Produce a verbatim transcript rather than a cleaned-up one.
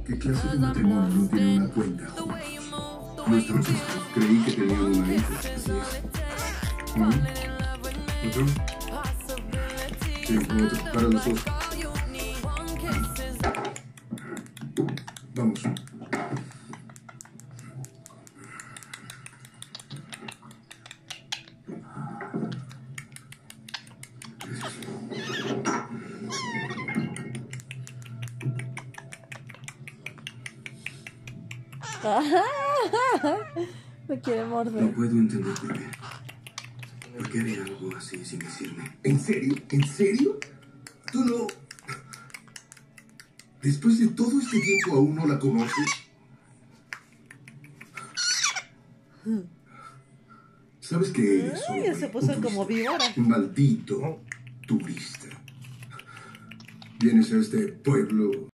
¿Qué clase de matrimonio no tiene una cuenta juntos? No estamos casados. Creí que tenían una hija. Así es. ¿Mm? ¿Otro? Sí, otro. Para los dos. Vamos. Me quiere morder. No puedo entender por qué. ¿Por qué haría algo así sin decirme? ¿En serio? ¿En serio? ¿Tú no...? Después de todo este tiempo aún no la conoces. ¿Sabes qué eres? Ay, ya se puso como víbora. Maldito turista. Vienes a este pueblo